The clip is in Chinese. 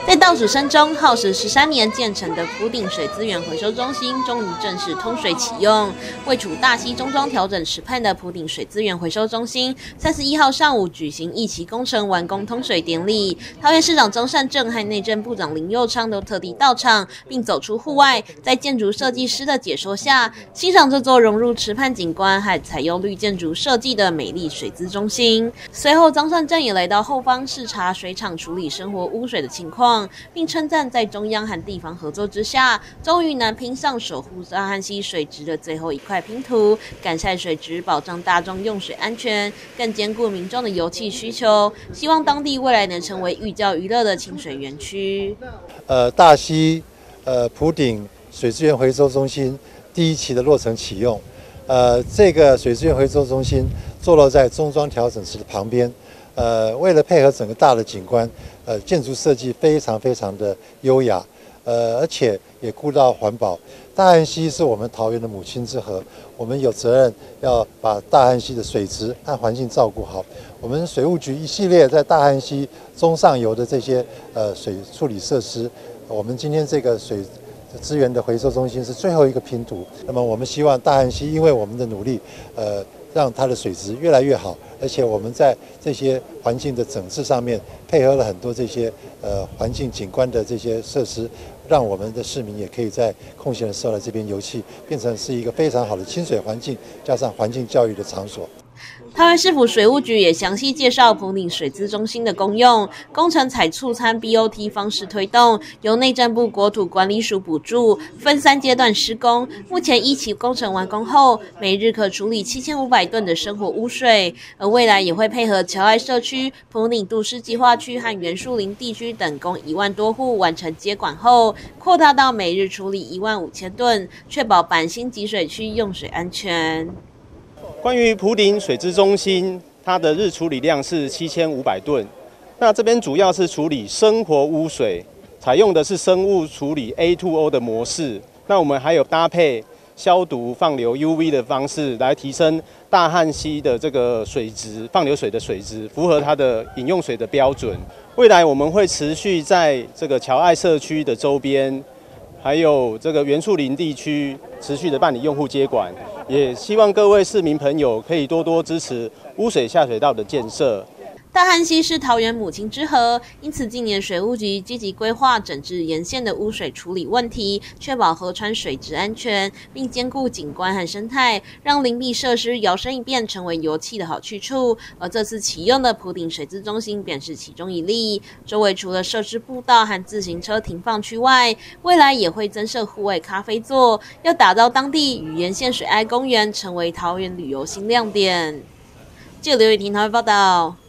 在倒数声中，耗时13年建成的埔顶水资源回收中心终于正式通水启用。位处大溪中庄调整池畔的埔顶水资源回收中心，31号上午举行一期工程完工通水典礼。桃园市长张善政和内政部长林右昌都特地到场，并走出户外，在建筑设计师的解说下，欣赏这座融入池畔景观和采用绿建筑设计的美丽水资中心。随后，张善政也来到后方视察水厂处理生活污水的情况，并称赞在中央和地方合作之下，终于能拼上守护大汉溪水质的最后一块拼图，改善水质，保障大众用水安全，更兼顾民众的油气需求。希望当地未来能成为寓教于乐的清水园区。 大溪埔顶水资源回收中心第1期的落成启用。这个水资源回收中心坐落在中庄调整池的旁边。为了配合整个大的景观，建筑设计非常的优雅，而且也顾到环保。大汉溪是我们桃园的母亲之河，我们有责任要把大汉溪的水质和环境照顾好。我们水务局一系列在大汉溪中上游的这些水处理设施，我们今天这个水资源的回收中心是最后一个拼图。那么我们希望大汉溪因为我们的努力，让它的水质越来越好，而且我们在这些环境的整治上面配合了很多这些环境景观的这些设施，让我们的市民也可以在空闲的时候来这边游憩，变成是一个非常好的清水环境加上环境教育的场所。 桃园市府水务局也详细介绍埔顶水资中心的功用，工程采促参 BOT 方式推动，由内政部国土管理署补助，分3阶段施工。目前1期工程完工后，每日可处理7500吨的生活污水，而未来也会配合侨爱社区、埔顶都市计划区和原树林地区等共1万多户完成接管后，扩大到每日处理15000吨，确保板新集水区用水安全。 关于埔顶水资中心，它的日处理量是7500吨。那这边主要是处理生活污水，采用的是生物处理 A2O 的模式。那我们还有搭配消毒放流 UV 的方式，来提升大汉溪的这个水质，放流水的水质符合它的饮用水的标准。未来我们会持续在这个侨爱社区的周边，还有这个原树林地区持续的办理用户接管，也希望各位市民朋友可以多多支持污水下水道的建设。 大汉溪是桃园母亲之河，因此今年水务局积极规划整治沿线的污水处理问题，确保河川水质安全，并兼顾景观和生态，让邻避设施摇身一变成为油气的好去处。而这次启用的埔顶水资中心便是其中一例。周围除了设置步道和自行车停放区外，未来也会增设户外咖啡座，要打造当地与沿线水爱公园成为桃园旅游新亮点。记者刘雨婷台湾报道。